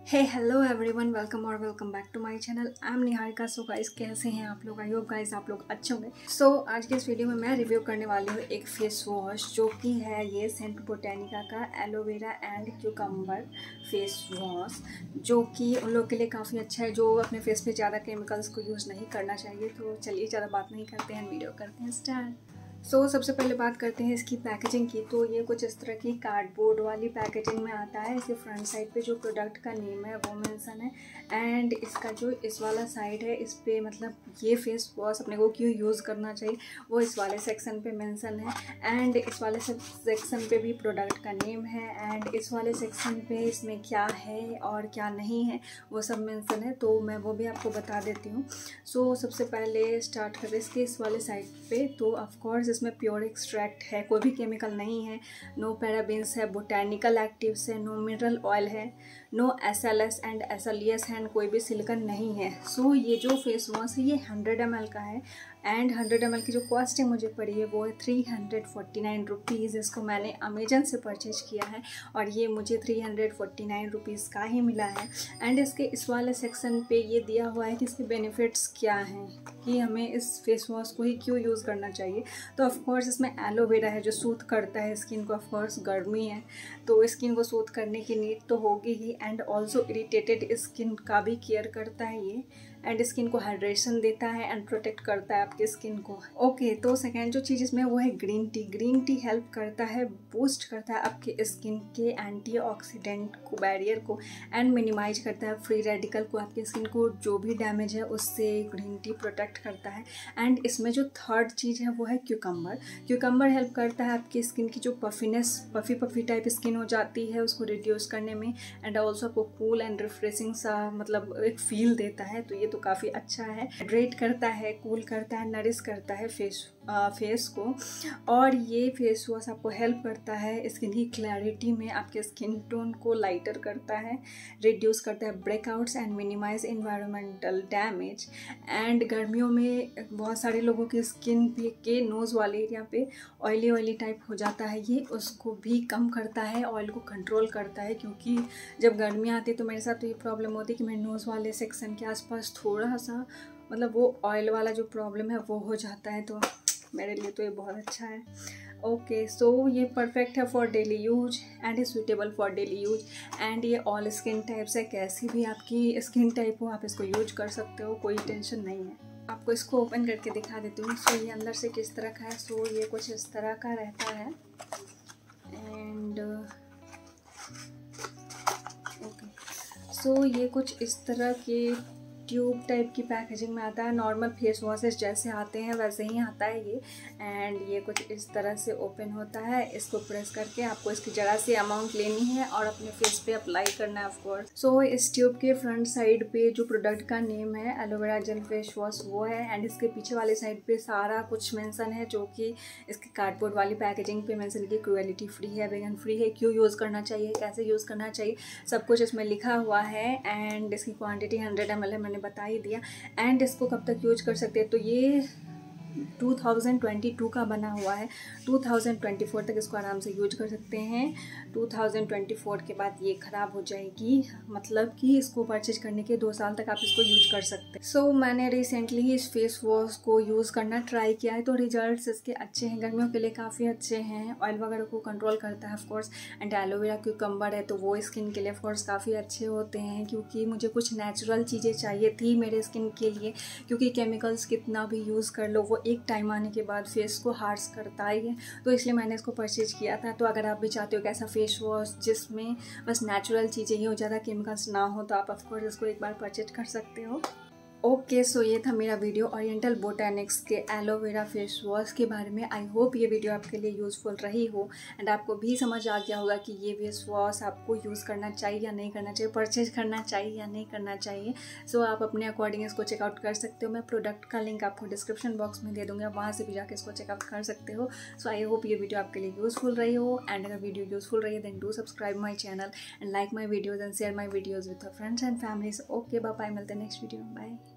Hey hello everyone, welcome back to my channel. I am Niharika. So guys, कैसे हैं आप लोग? आई होप गाइस आप लोग अच्छे होंगे। सो आज के इस वीडियो में मैं रिव्यू करने वाली हूँ एक फेस वॉश, जो कि है ये सेंट बोटेनिका का aloe vera and cucumber face wash, जो कि उन लोग के लिए काफ़ी अच्छा है जो अपने फेस पे ज़्यादा केमिकल्स को यूज़ नहीं करना चाहिए। तो चलिए ज़्यादा बात नहीं करते हैं, वीडियो करते हैं स्टार्ट। सबसे पहले बात करते हैं इसकी पैकेजिंग की। तो ये कुछ इस तरह की कार्डबोर्ड वाली पैकेजिंग में आता है। इसके फ्रंट साइड पे जो प्रोडक्ट का नेम है वो मेंशन है, एंड इसका जो इस वाला साइड है इस पे मतलब ये फेस वॉश अपने को क्यों यूज़ करना चाहिए वो इस वाले सेक्शन पे मेंशन है, एंड इस वाले सेक्शन पे भी प्रोडक्ट का नेम है, एंड इस वाले सेक्शन पे इसमें क्या है और क्या नहीं है वो सब मेंशन है। तो मैं वो भी आपको बता देती हूँ। सबसे पहले स्टार्ट करें इसके इस वाले साइड पे। तो ऑफकोर्स इसमें प्योर एक्सट्रैक्ट है, कोई भी केमिकल नहीं है, नो पैराबेन्स है, बोटैनिकल एक्टिव्स है, नो मिनरल ऑयल है, नो SLS एंड SLES है, कोई भी सिलिकॉन नहीं है। ये जो फेस वॉश है ये 100 ml का है, एंड 100 ml की जो कॉस्टिंग मुझे पड़ी है वो है 349 रुपीज़। इसको मैंने अमेजन से परचेज किया है और ये मुझे 349 रुपीज़ का ही मिला है। एंड इसके इस वाले सेक्शन पे ये दिया हुआ है कि इसके बेनिफिट्स क्या हैं, कि हमें इस फेस वॉश को ही क्यों यूज़ करना चाहिए। तो ऑफकोर्स इसमें एलोवेरा है जो सूट करता है स्किन को। ऑफकोर्स गर्मी है तो स्किन को सूट करने की नीड तो होगी ही, एंड ऑल्सो इरिटेटेड स्किन का भी केयर करता है ये, एंड स्किन को हाइड्रेशन देता है एंड प्रोटेक्ट करता है आपके स्किन को। ओके, तो सेकेंड जो चीज़ इसमें वो है green tea. Green tea help करता है, बूस्ट करता है आपके स्किन के एंटीऑक्सीडेंट को, बैरियर को, एंड मिनिमाइज करता है फ्री रेडिकल को। आपके स्किन को जो भी डैमेज है उससे ग्रीन टी प्रोटेक्ट करता है। एंड इसमें जो थर्ड चीज़ है वो है क्यूकम्बर। क्यूकम्बर हेल्प करता है आपकी स्किन की जो पफीनेस, पफी टाइप स्किन हो जाती है उसको रिड्यूस करने में, एंड ऑल्सो आपको कूल एंड रिफ्रेशिंग सा मतलब एक फील देता है। तो ये तो काफ़ी अच्छा है, हाइड्रेट करता है, कूल करता है, नरिश करता है फेस को। और ये फेस वॉश आपको हेल्प करता है स्किन की क्लैरिटी में, आपके स्किन टोन को लाइटर करता है, रिड्यूस करता है breakouts and minimise environmental damage. And गर्मियों में बहुत सारे लोगों की स्किन पे के नोज़ वाले एरिया पे ऑयली टाइप हो जाता है, ये उसको भी कम करता है, ऑयल को कंट्रोल करता है। क्योंकि जब गर्मियाँ आती है तो मेरे साथ तो ये प्रॉब्लम होती है कि मेरे नोज़ वाले सेक्शन के आसपास थोड़ा सा मतलब वो ऑयल वाला जो प्रॉब्लम है वो हो जाता है। तो मेरे लिए तो ये बहुत अच्छा है। ओके, ये परफेक्ट है for daily use and is suitable for daily use, and ये ऑल स्किन टाइप्स है, कैसी भी आपकी स्किन टाइप हो आप इसको यूज कर सकते हो, कोई टेंशन नहीं है। आपको इसको ओपन करके दिखा देती हूँ। ये अंदर से किस तरह का है। ये कुछ इस तरह का रहता है, एंड ओके, ये कुछ इस तरह के ट्यूब टाइप की पैकेजिंग में आता है। नॉर्मल फेस वॉशेस जैसे आते हैं वैसे ही आता है ये, एंड ये कुछ इस तरह से ओपन होता है। इसको प्रेस करके आपको इसकी जरा सी अमाउंट लेनी है और अपने फेस पे अप्लाई करना है ऑफकोर्स। इस ट्यूब के फ्रंट साइड पे जो प्रोडक्ट का नेम है एलोवेरा जेल फेस वॉश वो है, एंड इसके पीछे वाले साइड पे सारा कुछ मेंशन है, जो कि इसके कार्डबोर्ड वाली पैकेजिंग पे मेंशन की क्रुएलिटी फ्री है, वेगन फ्री है, क्यों यूज़ करना चाहिए, कैसे यूज़ करना चाहिए, सब कुछ इसमें लिखा हुआ है। एंड इसकी क्वांटिटी 100 ml है, मैंने बता ही दिया। एंड इसको कब तक यूज कर सकते हैं, तो ये 2022 का बना हुआ है, 2024 तक इसको आराम से यूज कर सकते हैं। 2024 के बाद ये ख़राब हो जाएगी, मतलब कि इसको परचेज करने के 2 साल तक आप इसको यूज कर सकते हैं। मैंने रिसेंटली ही इस फेस वॉश को यूज़ करना ट्राई किया है, तो रिजल्ट्स इसके अच्छे हैं, गर्मियों के लिए काफ़ी अच्छे हैं, ऑयल वगैरह को कंट्रोल करता है ऑफकोर्स, एंड एलोवेरा क्यूकम्बर है तो वो स्किन के लिए ऑफकोर्स काफ़ी अच्छे होते हैं। क्योंकि मुझे कुछ नेचुरल चीज़ें चाहिए थी मेरे स्किन के लिए, क्योंकि केमिकल्स कितना भी यूज़ कर लो वो एक टाइम आने के बाद फेस को हार्श करता ही है, तो इसलिए मैंने इसको परचेज किया था। तो अगर आप भी चाहते हो कि ऐसा फेस वॉश जिसमें बस नेचुरल चीज़ें ही हो, ज़्यादा केमिकल्स ना हो, तो आप ऑफकोर्स इसको एक बार परचेज कर सकते हो। ओके, ये था मेरा वीडियो ओरिएंटल बोटैनिक्स के एलोवेरा फेस वॉश के बारे में। आई होप ये वीडियो आपके लिए यूज़फुल रही हो, एंड आपको भी समझ आ गया होगा कि ये फेस वॉश आपको यूज़ करना चाहिए या नहीं करना चाहिए, परचेज करना चाहिए या नहीं करना चाहिए। आप अपने अकॉर्डिंग इसको चेकआउट कर सकते हो। मैं प्रोडक्ट का लिंक आपको डिस्क्रिप्शन बॉक्स में दे दूँगी, आप वहाँ से भी जाकर इसको चेकआउट कर सकते हो। आई होप ये वीडियो आपके लिए यूज़फुल रही हो, एंड अगर वीडियो यूज़फुल रही है then do subscribe my channel and like my videos and share my videos with your friends and families. Okay, bye, मिलते हैं नेक्स्ट वीडियो, बाय।